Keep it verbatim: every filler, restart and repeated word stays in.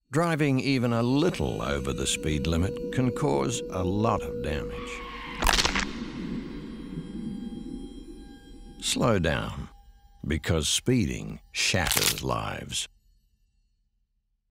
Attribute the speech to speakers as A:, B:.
A: Driving even a little over the speed limit can cause a lot of damage. Slow down, because speeding shatters lives.